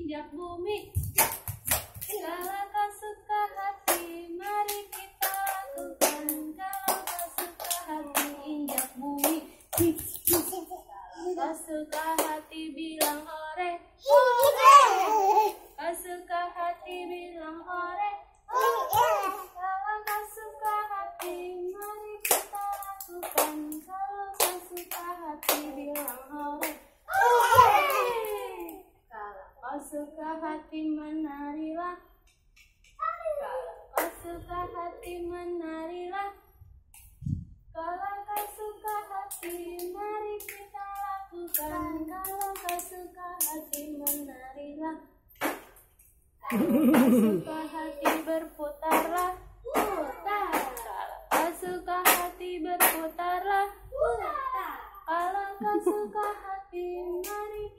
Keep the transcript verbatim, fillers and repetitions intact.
injak bumi. Kalau kau suka hati, mari kita lakukan. Kalau kau suka hati, injak bumi. Kau suka hati, bilang hore. Kau suka hati, bilang hore. Kalau kau suka hati, mari kita lakukan. Kalau kau suka hati, bilang hore. Kalau kau suka hati, menarilah. Kalau kau suka hati, menarilah. Kalau kau suka hati, mari kita lakukan. Kalau kau suka hati, menarilah. Kalau kau suka hati, berputarlah. Putar. Kalau kau suka hati, berputarlah. Putar. Kalau kau suka hati, mari